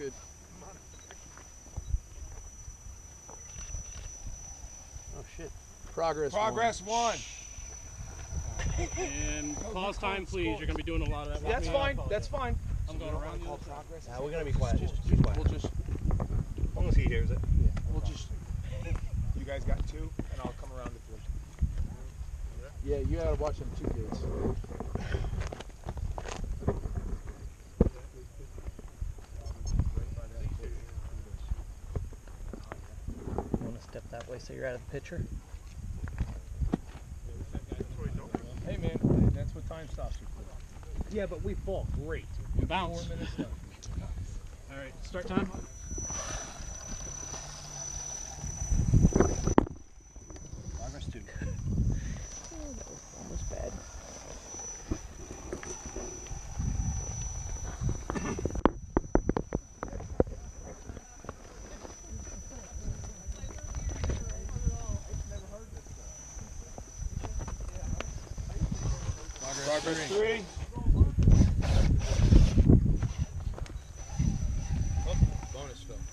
good. Oh shit. Progress one. And pause time, please. You're going to be doing a lot of that. That's fine. That's fine. I'm going around you. We're going to be quiet. Just be quiet. We'll just. As long as he hears it. Yeah. We'll just. You guys got 2, and I'll come around to 3. Yeah, you gotta watch them 2 gates. You want to step that way so you're out of the picture? Hey man, that's what time stops are for. Yeah, but we fall great. And bounce. 4 minutes left. All right, start time. Progress 2. Oh, that was almost bad. Progress 3. Oh, bonus fill.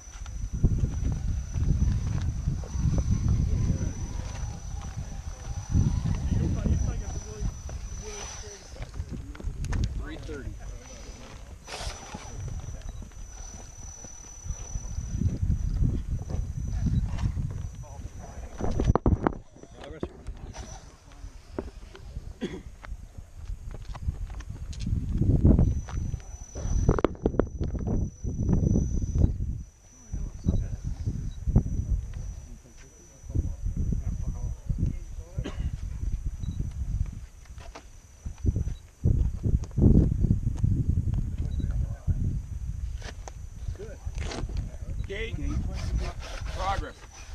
Gate. Progress.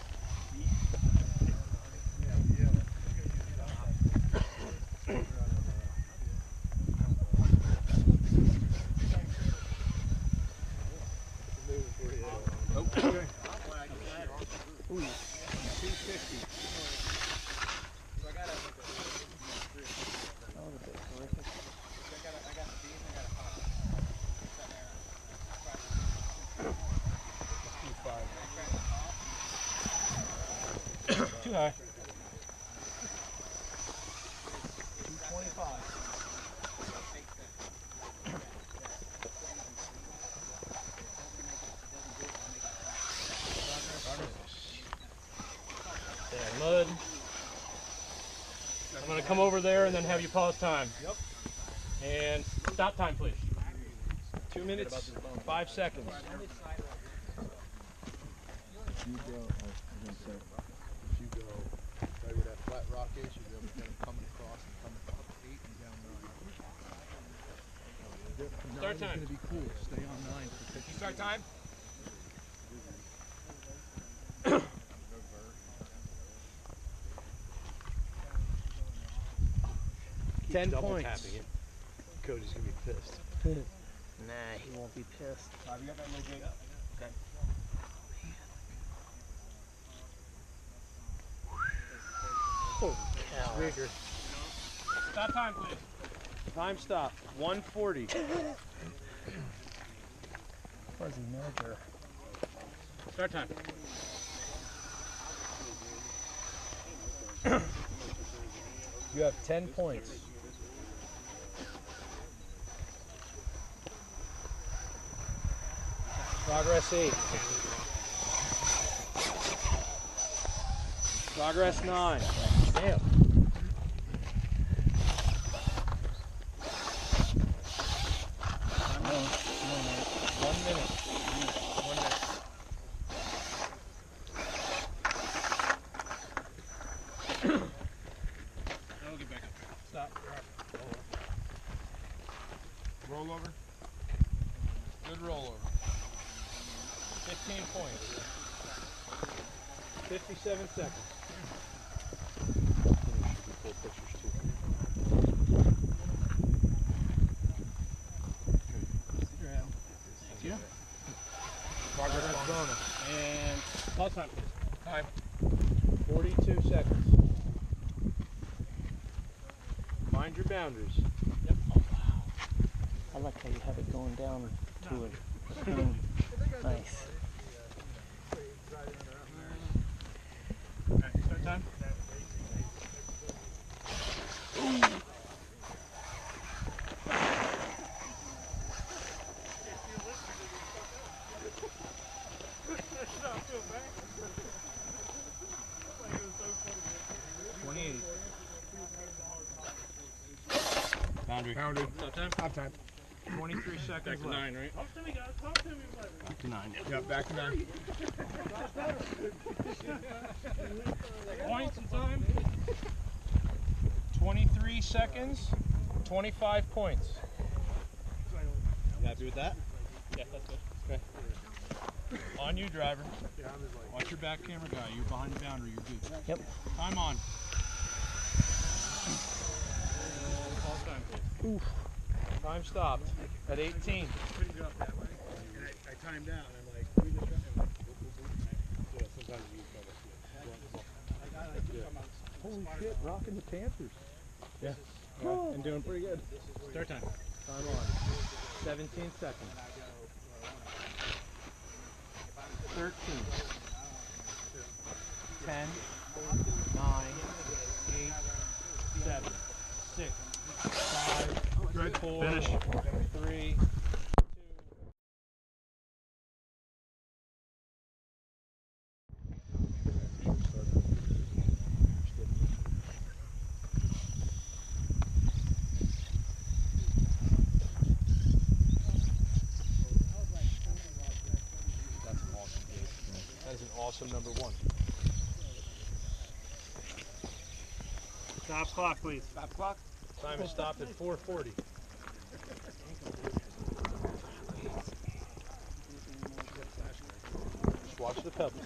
Okay. Ooh, 250. Too high. 225. Mud. I'm going to come over there and then have you pause time. Yep. And stop time, please. 2 minutes, 5 seconds. If you go, if you go right where that flat rock is, you'll be able to coming across and coming up 8 and down 9. Start time. It's gonna be cool. Stay on 9 for 50. Start time. Ten Double points. tapping it. Cody's gonna be pissed. Nah, he won't be pissed. You got that little gate? Okay. Holy cow. Rigger. Stop time, please. Time stop. 140. Fuzzy measure. Start time. You have 10 points. Progress 8. Progress 9. Damn. One minute. 1 minute. I'll get back up. Stop. Roll over. Good rollover. 15 points. 57 seconds. Yeah. Progress bonus. And pause time, please. Time. 42 seconds. Mind your boundaries. Yep. I like how you have it going down to a thing. Nice. Alright, start time. Boundary. Stop time. Stop time. 23 seconds Back to left. 9, right? Back to 9. Yep, back to 9. Points and time. 23 seconds, 25 points. You happy with that? Yeah, that's good. On you, driver. Watch your back camera guy. You're behind the boundary. You're good. Yep. Time on. Pause time, please. Time stopped at 18. Couldn't go up that way. And I timed out and I'm like, who's the shot? Yeah, sometimes you Holy shit, rocking the Panthers. I'm doing pretty good. Start time. Time on. 17 seconds. 13. 10. 9. 8. 7. 6. 5. 4. Finish. 3. That is an awesome number 1. Stop clock, please. Stop clock. Time is stopped at 4:40. Just watch the pebbles.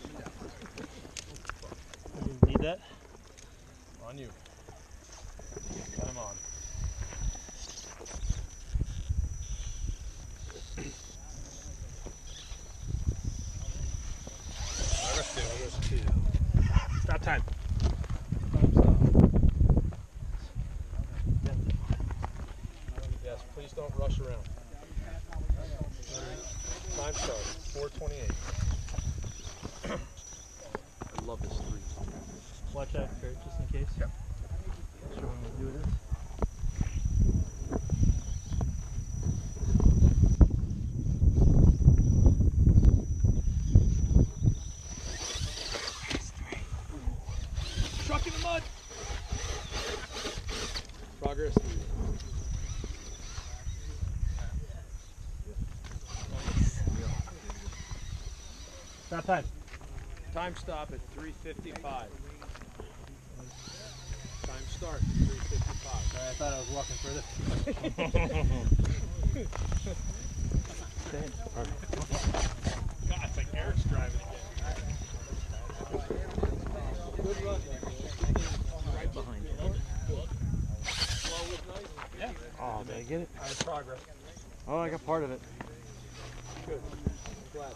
Need that? On you. Time on. Stop time. Yes, please don't rush around. Time starts. 4:28. I love this 3. Watch out, Kurt, just in case. Yep. Sure when we do this. Truck in the mud. Progress 3. Stop time. Time stop at 3:55. Time start at 3:55. Sorry, I thought I was walking further. God, it's like Eric's driving again. Good run. Right behind you. Slow was nice. Yeah. Oh, did I get it? Nice progress. Oh, I got part of it. Good. Glad.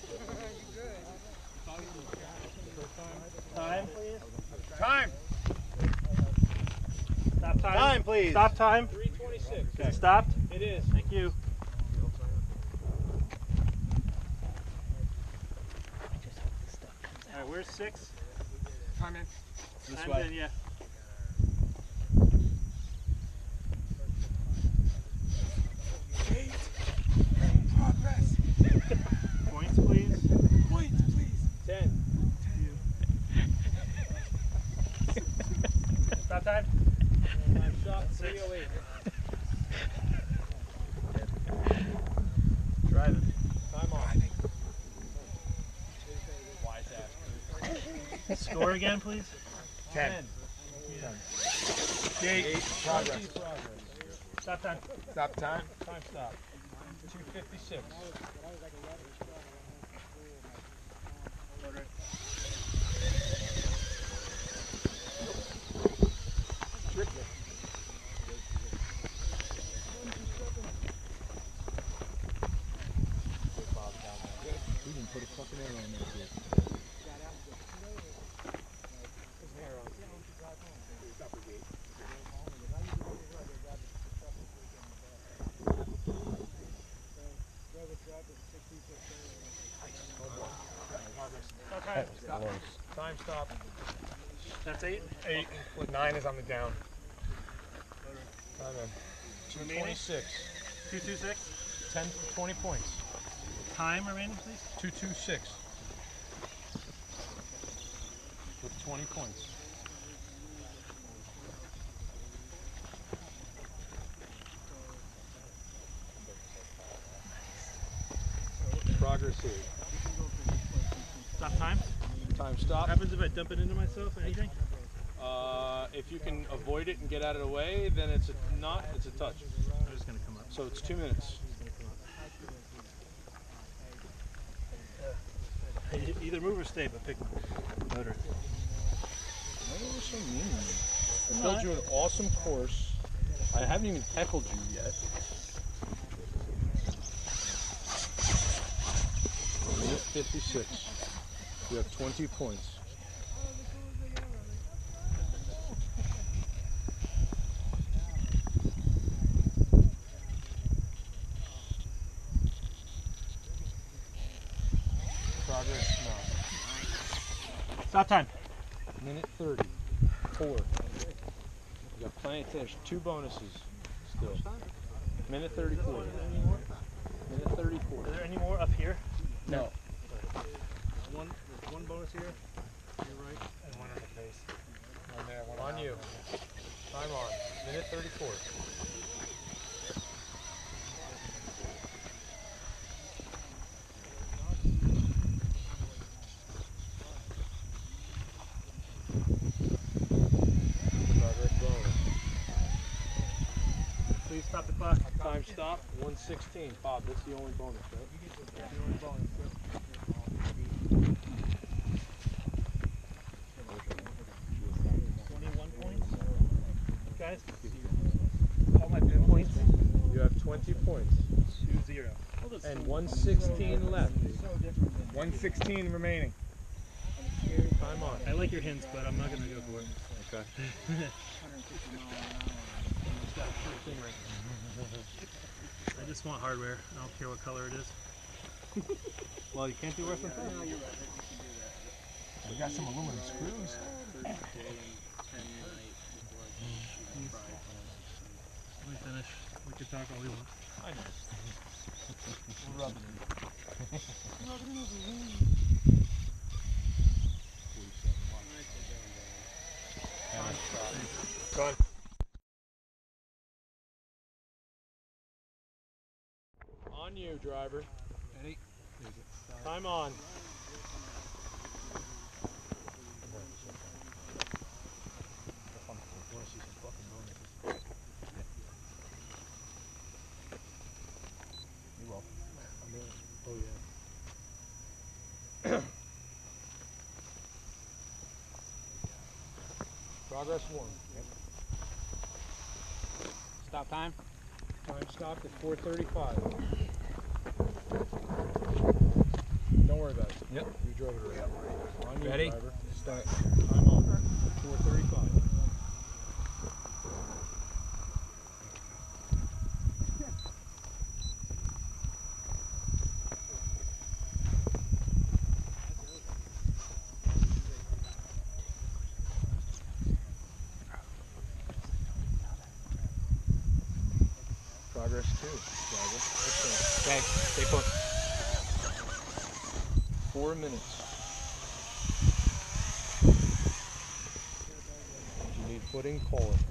Time, please. Time. Stop time. Time, please. Stop time. 3:26. Is it stopped? It is. Thank you. I just hope this stuff comes All right, where's 6? Time in. This way. Yeah. Progress. Points, please. Points, please. 10. Stop time. Time shot 3:08. Driving. Time on. Score again, please. 10. 8. Progress. Stop time. Stop time. Time stop. 2:56. We didn't put a fucking arrow in there, kid. points. Time stop. That's 8. 8. 9 is on the down. Time in. Remaining? 226. 226. 10 to 20 points. Time remaining, please. 226. With 20 points. Progress here. Stop time. Time stop. What happens if I dump it into myself? Anything? If you can avoid it and get out of the way, then it's a touch. I'm just gonna come up. So it's 2 minutes. Either move or stay, but pick motor. Why are you so mean? I built you an awesome course. I haven't even tackled you yet. Minute 56. You have 20 points. Progress now. Stop time. Minute 30. 4. You got plenty to finish. 2 bonuses still. Minute 34. Minute 34. Is there any more up here? No. There's one bonus here. You're right. And one on the face. One there, one on you. Time on. Minute 34. Progress bonus. Please stop the clock. Time stop. 116. Bob, that's the only bonus, right? The only bonus. 21 points. Guys, all my pin points. You have 20 points. 2-0. And 116 left. 116 remaining. Time on. I like your hints, but I'm not gonna go for it. Okay. I just want hardware. I don't care what color it is. Well, you can't do worse than that. We got some aluminum screws. Let me finish. We can talk all we want. I know. We're rubbing it. Done. On you, driver. Ready? Time on. Oh yeah. Progress 1. Stop time. Time stopped at 4:35. Don't worry about it. Yep. You drove it right. On you, Ready? driver. Start. Time on. 4:35. Progress 2, driver. Okay, stay put. 4 minutes. If you need footing, call it.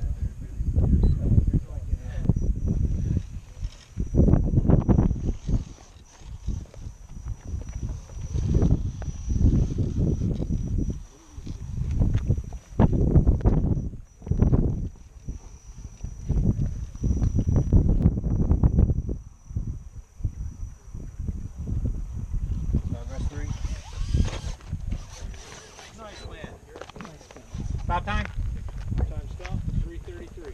Progress 3. Stop time. Time stop, 3:33.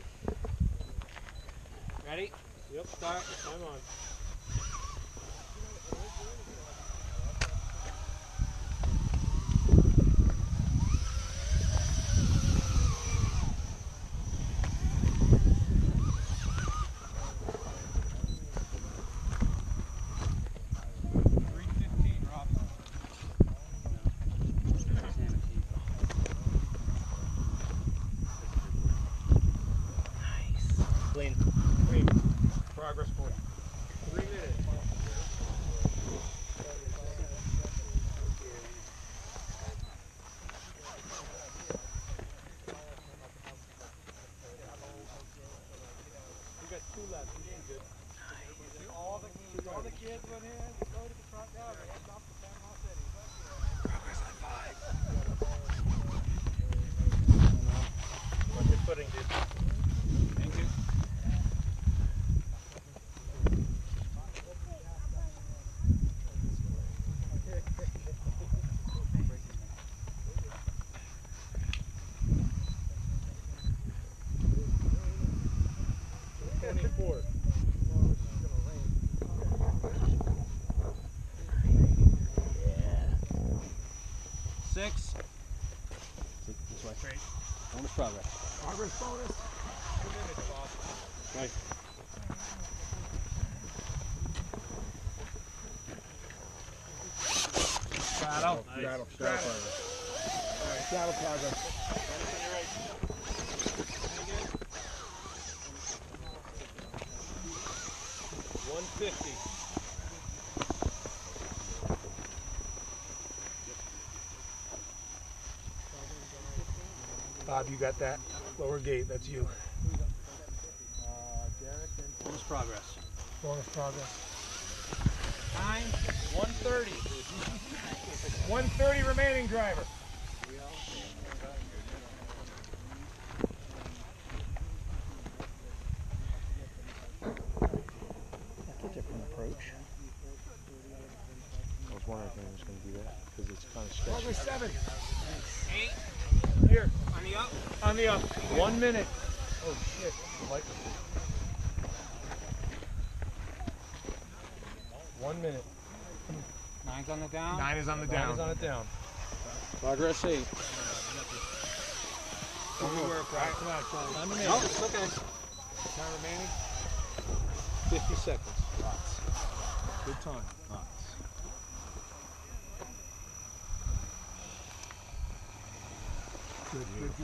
Ready? Yep, start. Time on. clean. Progress 4. 3 minutes. We got 2 left. We should be good. All the kids went in, go to the front yard, they had off the Panama City. Watch your footing, dude. Thank you. Six. This way. Great. Bonus progress. Progress bonus. 2 minutes, boss. Right. Straddle. Straddle. Straddle progress. 150. Bob, you got that lower gate. That's you. Derek and Bonus progress. Bonus progress. Time. 130. 130 remaining, driver. That's a different approach. I was wondering if I was going to do that because it's kind of sketchy. Progress 7. 8. Here. On the up. On the up. 1 minute. Oh shit. Light. 1 minute. 9's on the down. 9 is on the 9 down. is on it down. Progress 8. Come on, Charlie. No, it's okay. Time remaining. 50 seconds. Lots. Good time. Lots. Good.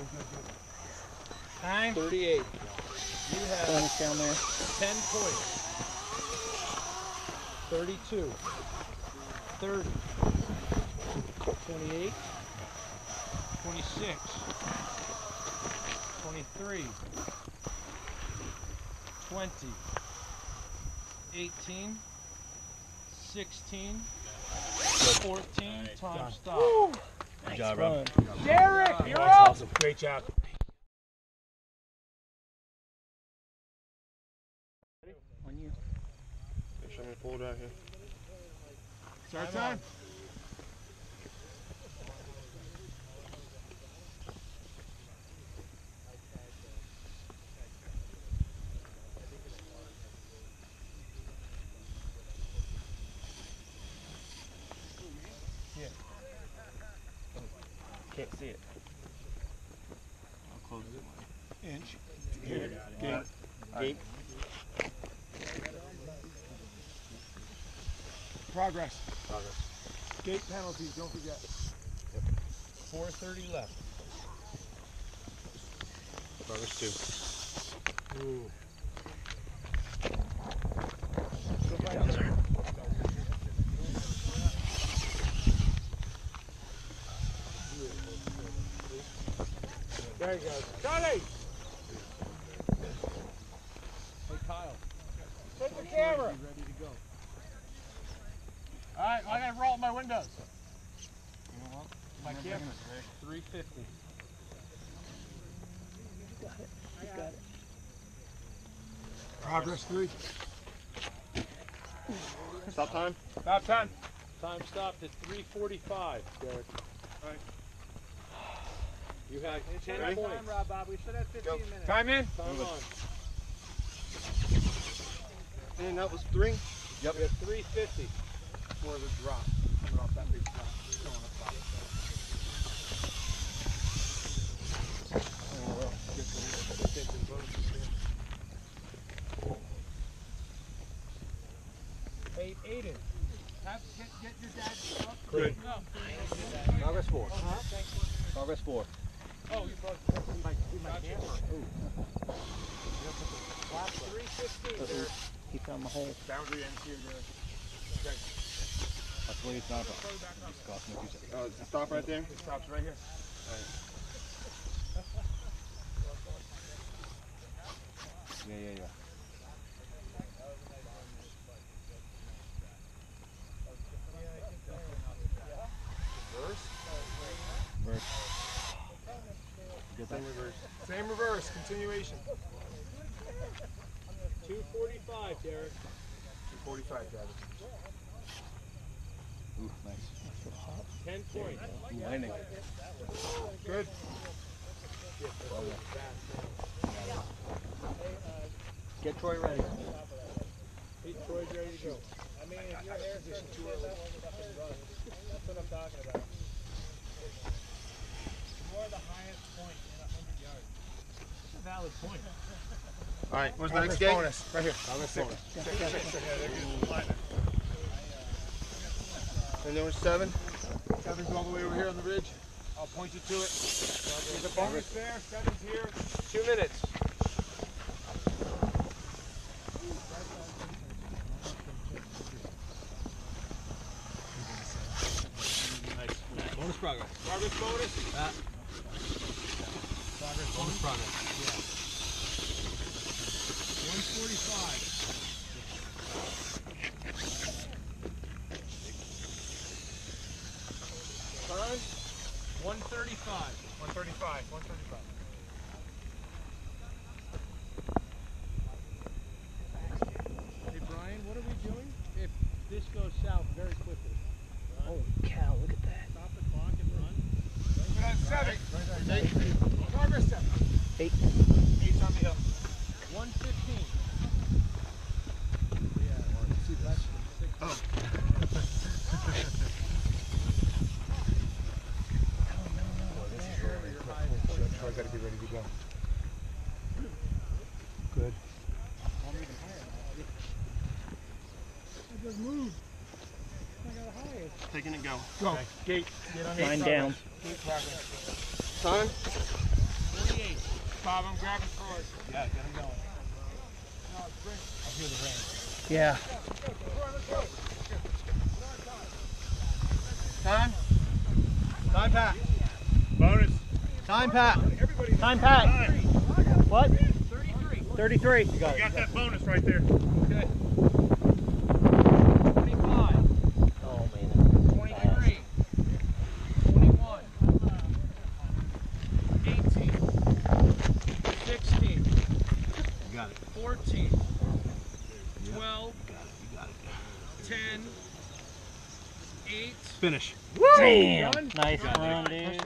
Time. 38. You have Bonus down there. 10 points. 32. 30. 28. 26. 23. 20. 18. 16. 14. Time stop. Nice job, run. Derek, you're up. Awesome. Great job. On you. Show me pull it out here. Start time. Can't see it. I'll close it. Inch. Here. Gate. Gate. Progress. Gate penalties, don't forget. 4:30 left. Progress 2. Ooh. There you go. Charlie! Hey Kyle. Take the camera. Ready to go. All right, well, I gotta roll up my windows. You know what? My camera. 350. Got it. You got it. Progress 3. Stop time. Stop time. Time stopped at 3:45, Derek. Right. You have 10 Ready? points. Bob. We should have 15 minutes. Time in. Time on. And that was 3. We have 350. More of a drop. Coming off that big drop. Going up top. Hey, Aiden. Get your dad's truck. Good. Progress 4. Progress 4. Oh, you brought my camera. 315 there. He found the hole. Boundary ends here, there. Okay. Luckily, it's not a problem. Just cost me a few seconds. Oh, does it stop right there? It stops right here. Yeah. Reverse. Get that? Same reverse, continuation. 245, Derek. 245, Derek. Ooh, nice. 10 point. Landing. Good. Get Troy ready. Troy's ready to go. I mean, if your air position too early, that's what I'm talking about. More the highest point in 100 yards. That's a valid point. All right, where's the next gate? Right here. And there was 7. 7's all the way over here on the ridge. I'll point you to it. There's a bonus there. 7's here. 2 minutes. Bonus progress. Progress bonus. Bonus progress. 145. Time? 135. 135. 135. Hey Brian, what are we doing if this goes south very quickly? Holy cow, look at that. Stop the clock and run? We're at 7. Progress 7. 8. 8's on the hill. 115. I gotta be ready to go. Good. I just moved. I got a highest. Taking it, go. Go. Okay. Gate. Get on 9 down. Gate progress. Time? 48. Bob, I'm grabbing Troy. Yeah, get him going. No, it's Brent. I hear the rain. Yeah. Time? Time, Pat. Bonus. Time, Pat. Time, Pat. What? 33. 33. You got You got that bonus right there. Okay. 25. Oh, man. 23. 21. 18. 16. You got it. 14. 12. You got it. 10. 8. Finish. Damn. Nice run, dude.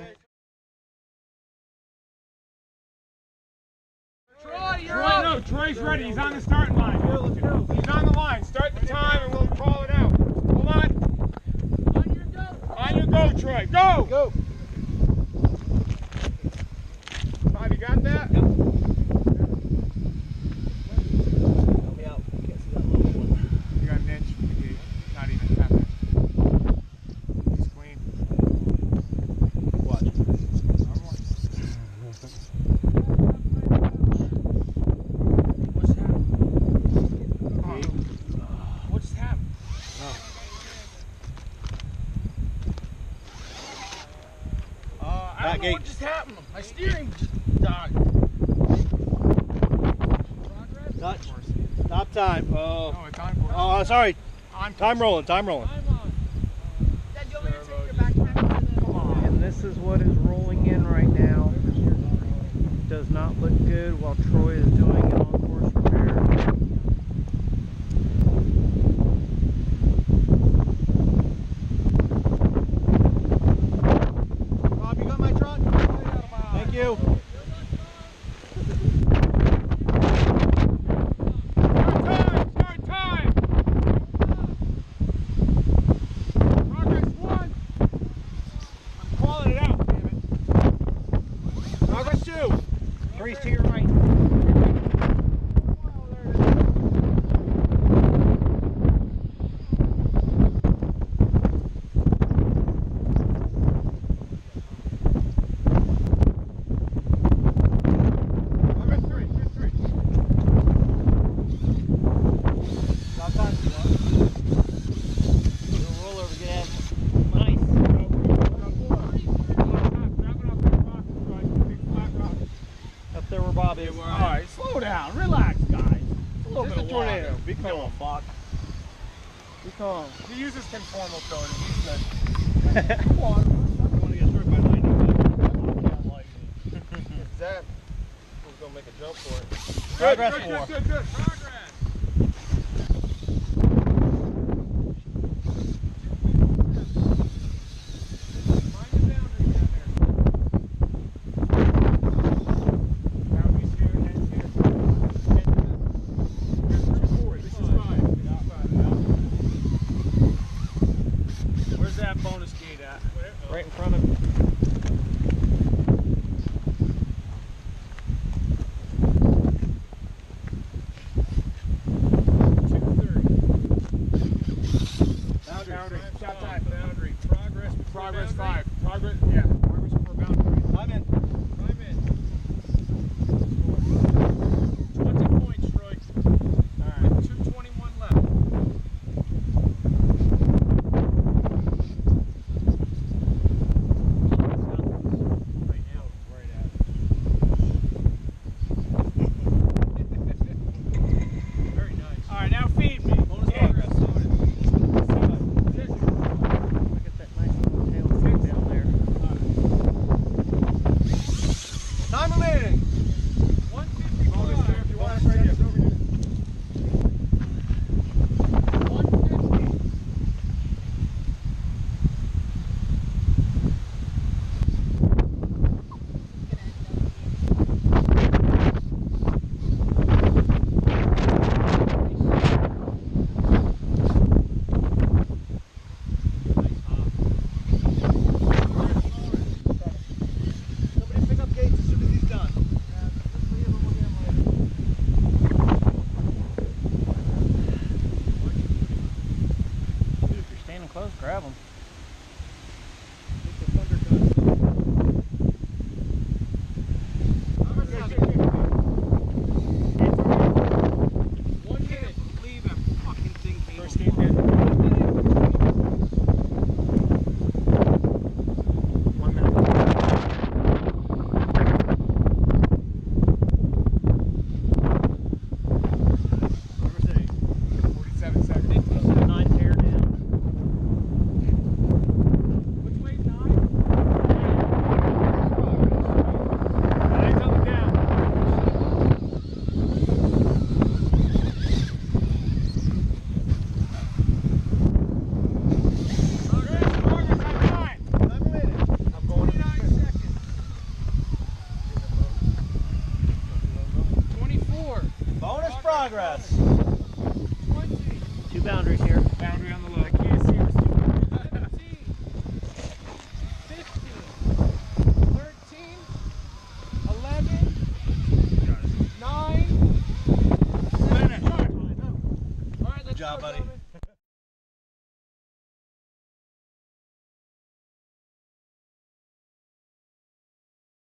Troy, you're Troy, up. no, Troy's ready. He's on the starting line. Let's go. He's on the line. Start the time and we'll call it out. Hold on. On your go. On your go, Troy. Go! Go. Bob, you got that? Help me out. Can't see that little one. You got an inch from the gate. Not even half inch. He's clean. Watch. What's happening? What's happening? I don't know what just happened. My steering just died. Touch. Stop time. No, it's on for Oh, sorry. on Time rolling. Time rolling. I'm on. Dad, you want me to take your backpack? Come on. And this is what is rolling in right now. Does not look good while Troy is doing an on-course repair. Bob, you got my truck? Thank you. Start time! Progress 1. I'm calling it out, damn it. Progress 2. 3's to your right. job is. Alright, slow down. Relax, guys. A little Just bit a of tornado. water. Be calm. Fuck. Be calm. He uses conformal coating. He's good. Come on. want to get hurt by lightning. Zach was gonna make a jump for it. Progress Good, 4. good, good. Progress. Mind the boundary down there. Boundaries here, ends here. This is 5. Where's that bonus gate at? Right in front of you. Boundary. Shot time. Boundary. Progress. before Progress boundary. 5. Progress, yeah. Progress for boundary. I'm in. Climb in. 20 points, Troy. Alright. 2:21 left. Right now. Right at it. Very nice. Alright, now feed me. Bonus progress. Look at that nice little tail stick down there. Time remaining. 155. Bonus here if you want. Right here. It's over here. 150. Somebody pick up Gates as soon as he's done. Dude, if you're standing close, grab them. First gate hit. 1 minute. Number 47 seconds. 9 tear down. Which way, 9? Eyes up and down. Progress on time. I'm going 29 seconds. 24. Bonus progress. 20. 2 boundaries here. Boundary on the low. I can't see her. 17. 15. 13. 11. 9. Finish. All right, let's job, go, buddy. gentlemen.